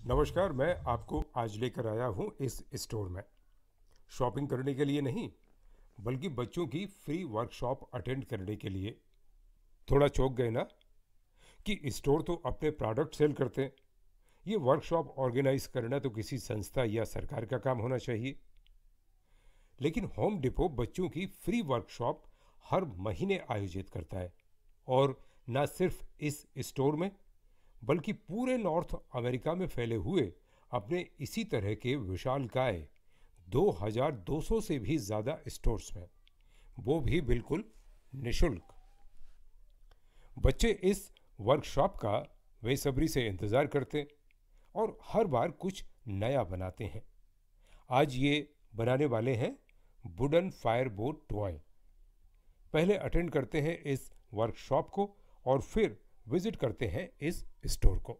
नमस्कार। मैं आपको आज लेकर आया हूँ इस स्टोर में शॉपिंग करने के लिए नहीं, बल्कि बच्चों की फ्री वर्कशॉप अटेंड करने के लिए। थोड़ा चौंक गए ना कि स्टोर तो अपने प्रोडक्ट सेल करते हैं, ये वर्कशॉप ऑर्गेनाइज करना तो किसी संस्था या सरकार का काम होना चाहिए। लेकिन होम डिपो बच्चों की फ्री वर्कशॉप हर महीने आयोजित करता है, और न सिर्फ इस स्टोर में बल्कि पूरे नॉर्थ अमेरिका में फैले हुए अपने इसी तरह के विशालकाय 2200 से भी ज़्यादा स्टोर्स में, वो भी बिल्कुल निशुल्क। बच्चे इस वर्कशॉप का बेसब्री से इंतज़ार करते हैं और हर बार कुछ नया बनाते हैं। आज ये बनाने वाले हैं वुडन फायरबोट टॉय। पहले अटेंड करते हैं इस वर्कशॉप को और फिर विजिट करते हैं इस स्टोर को।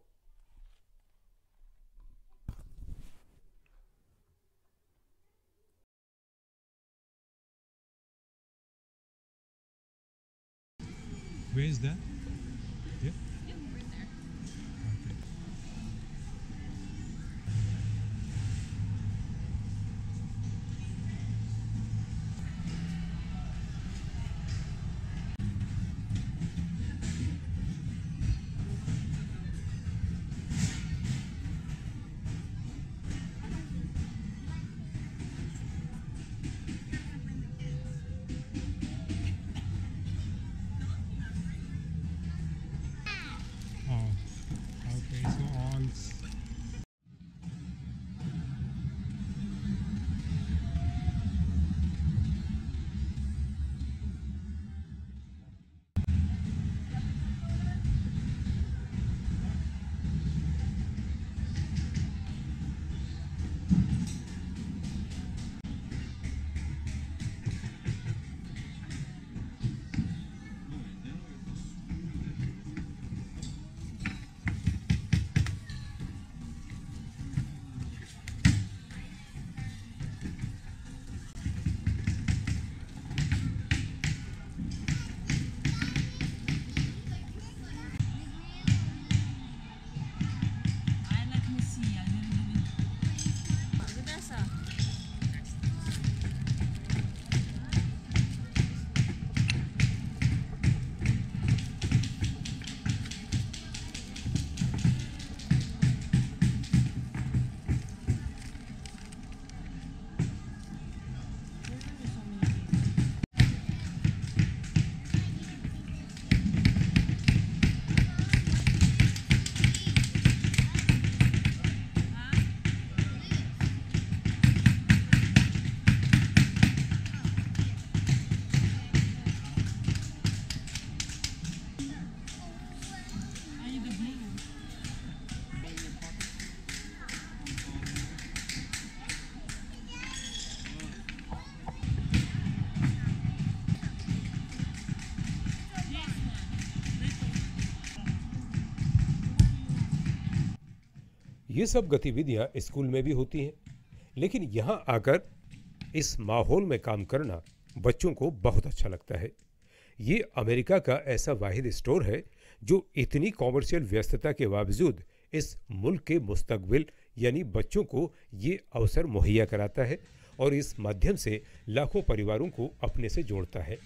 Where is that? Yeah. Oh, okay. So all. ये सब गतिविधियां स्कूल में भी होती हैं, लेकिन यहाँ आकर इस माहौल में काम करना बच्चों को बहुत अच्छा लगता है। ये अमेरिका का ऐसा वाहिद स्टोर है जो इतनी कॉमर्शियल व्यस्तता के बावजूद इस मुल्क के मुस्तकबिल यानी बच्चों को ये अवसर मुहैया कराता है और इस माध्यम से लाखों परिवारों को अपने से जोड़ता है।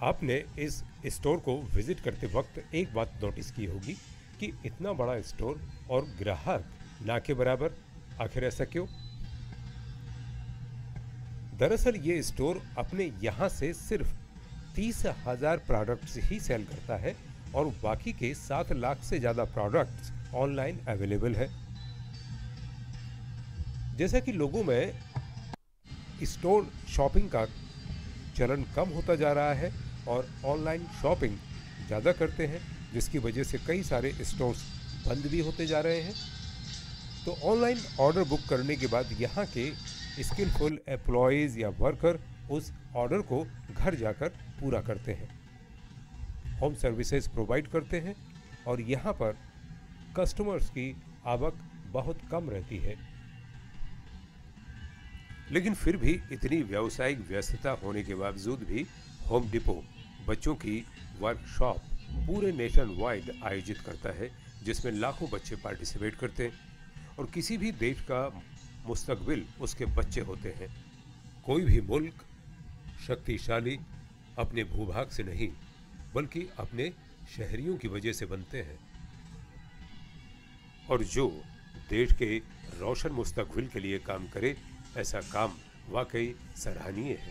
आपने इस स्टोर को विजिट करते वक्त एक बात नोटिस की होगी कि इतना बड़ा स्टोर और ग्राहक ना के बराबर। आखिर ऐसा क्यों? दरअसल ये स्टोर अपने यहाँ से सिर्फ 30,000 प्रोडक्ट्स ही सेल करता है और बाकी के 7 लाख से ज़्यादा प्रोडक्ट्स ऑनलाइन अवेलेबल है। जैसा कि लोगों में स्टोर शॉपिंग का चलन कम होता जा रहा है और ऑनलाइन शॉपिंग ज़्यादा करते हैं, जिसकी वजह से कई सारे स्टोर्स बंद भी होते जा रहे हैं। तो ऑनलाइन ऑर्डर बुक करने के बाद यहाँ के स्किलफुल एम्प्लॉयज़ या वर्कर उस ऑर्डर को घर जाकर पूरा करते हैं, होम सर्विसेज प्रोवाइड करते हैं और यहाँ पर कस्टमर्स की आवक बहुत कम रहती है। लेकिन फिर भी इतनी व्यावसायिक व्यस्तता होने के बावजूद भी होम डिपो बच्चों की वर्कशॉप पूरे नेशन वाइड आयोजित करता है, जिसमें लाखों बच्चे पार्टिसिपेट करते हैं और किसी भी देश का मुस्तकबिल उसके बच्चे होते हैं। कोई भी मुल्क शक्तिशाली अपने भूभाग से नहीं बल्कि अपने शहरियों की वजह से बनते हैं, और जो देश के रोशन मुस्तकबिल के लिए काम करे, ऐसा काम वाकई सराहनीय है।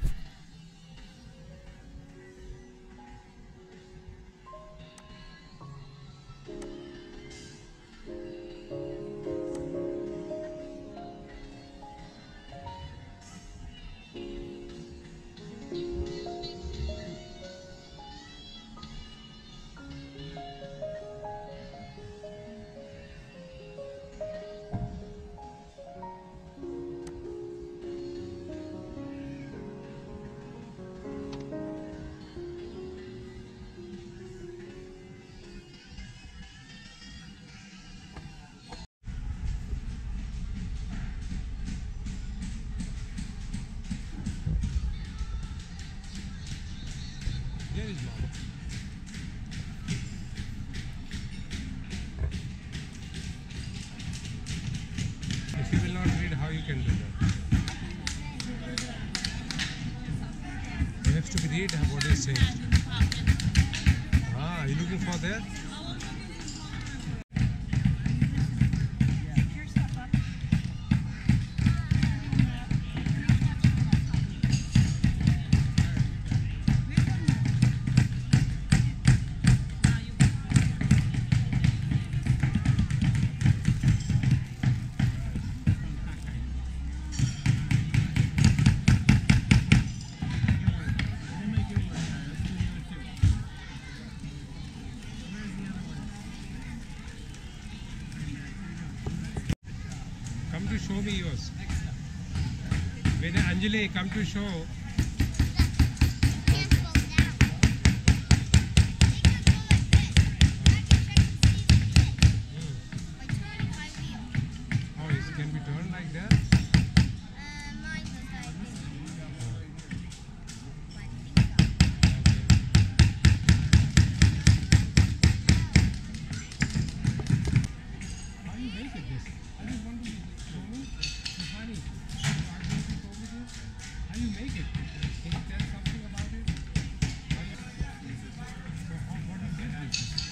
There is one. If you will not read, how you can do that? You have to read what is saying. Ah, are you looking for that? Come to show me yours. When Anjali come to show. Oh, it can be turned like that. How you make it this? I just want to show me. So funny. How you make it? Can you tell something about it? So what is this?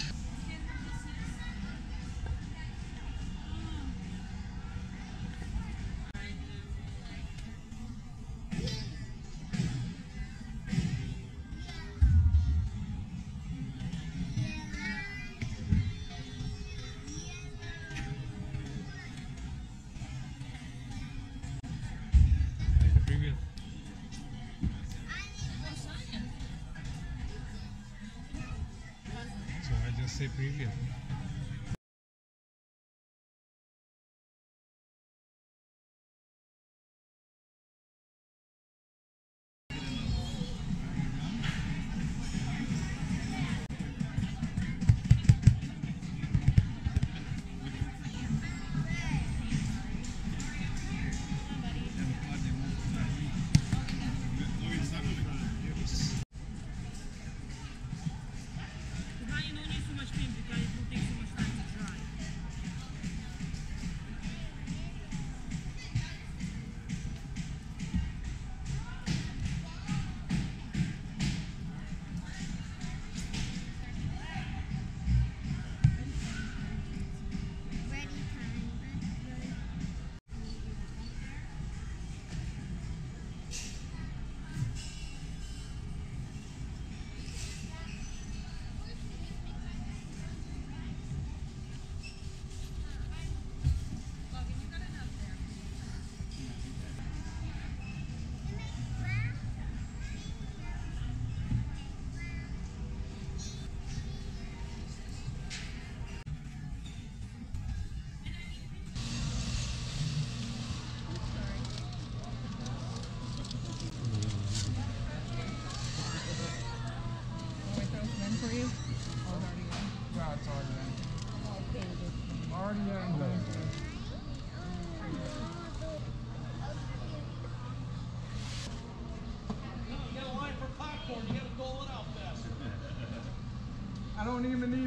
Previous. So I just say previous. Vai, não nisso, mas tem, porque aí não tem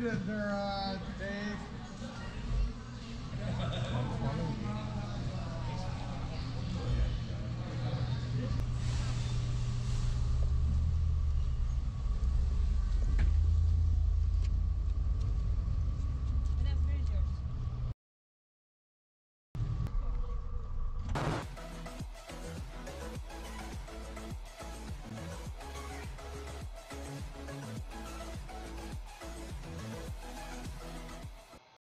Bhupendra.